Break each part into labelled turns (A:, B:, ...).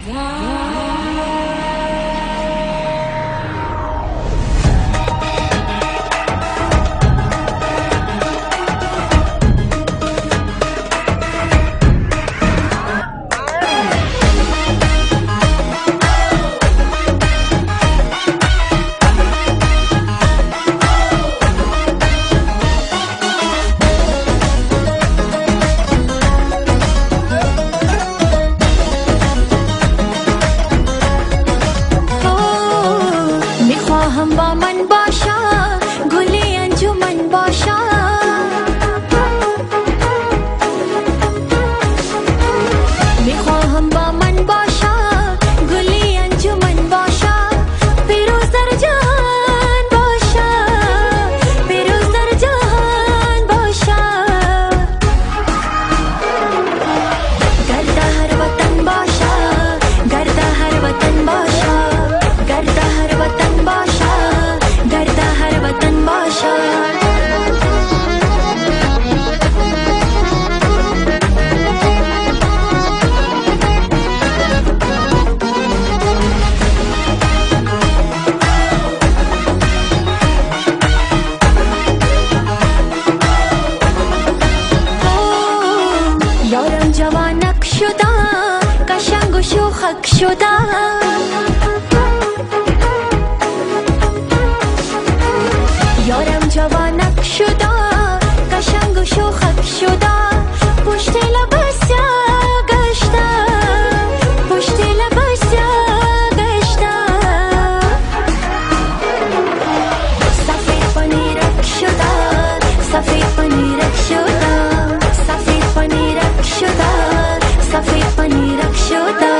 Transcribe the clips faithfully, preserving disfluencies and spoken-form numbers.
A: هم با من باشا گلی انجمن باشا میخواهم با من باشا گلی انجمن باشا پیروز در جهان باشا پیروز در جهان باشا گرد هر وطن باشا گرد هر وطن باشا گرد هر وطن باشا گرد هر وطن باشا یارم جوانک شده قشنگ و شوخک شده یارم جوانک شده قشنگ و شوخک شده پشت لباس گشته پشت لباس گشته سفید پنیرک شده سفید پنیرک شده سفید پنیرک شده سفید پنیرک شده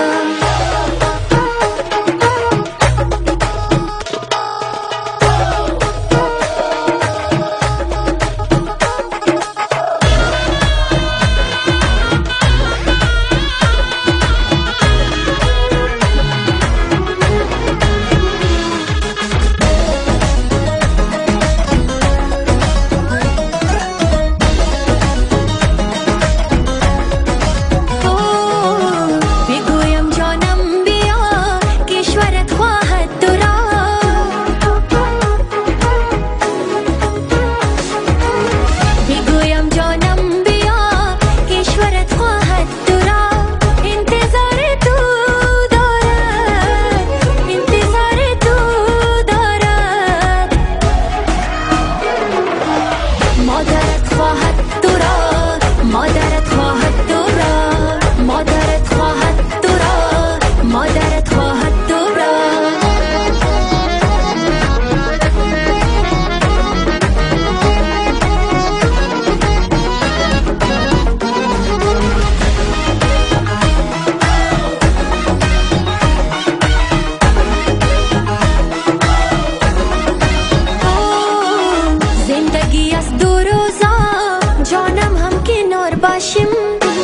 A: باشیم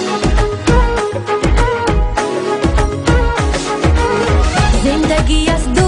A: زندگی از